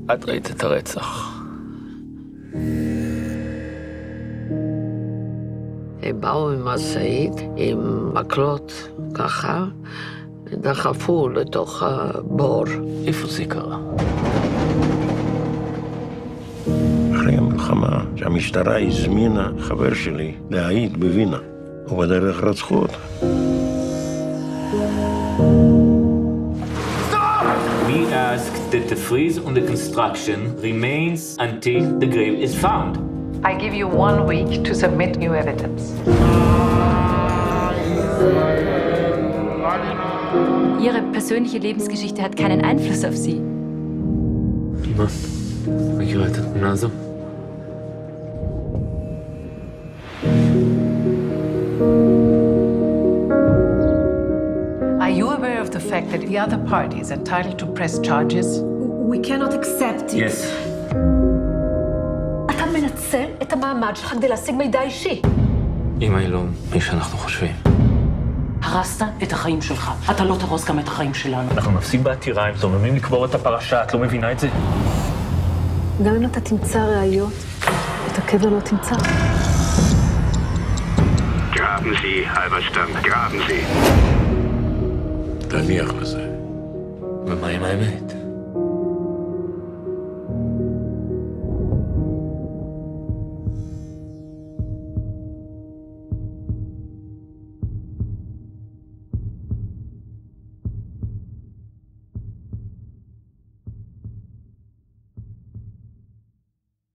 את ראית את הרצח. הם באו עם משאית, עם מקלות, ככה, דחפו לתוך הבור. איפה זה קרה? אחרי המלחמה, שהמשטרה הזמינה חבר שלי להעיד בווינה, ובדרך רצחו אותה. We ask that the freeze on the construction remains until the grave is found. I give you 1 week to submit new evidence. Ihre persönliche Lebensgeschichte hat keinen Einfluss auf Sie. אמא, מכירה את התמונה הזו? Are you aware of the fact that the other party is entitled to press charges? We cannot accept it. Yes. אתה מנצל את המעמד שלך כדי להשיג מידע אישי. אמא היא לא מי שאנחנו חושבים. הרסת את החיים שלך. אתה לא תרוס גם את החיים שלנו. אנחנו נפסיק בעתירה, הם זוממים לקבור את הפרשה, את לא מבינה את זה? גם אם אתה תמצא ראיות, את הקבר לא תמצא. Graben Sie, Halberstam, graben Sie. תניח לזה. ומה עם האמת?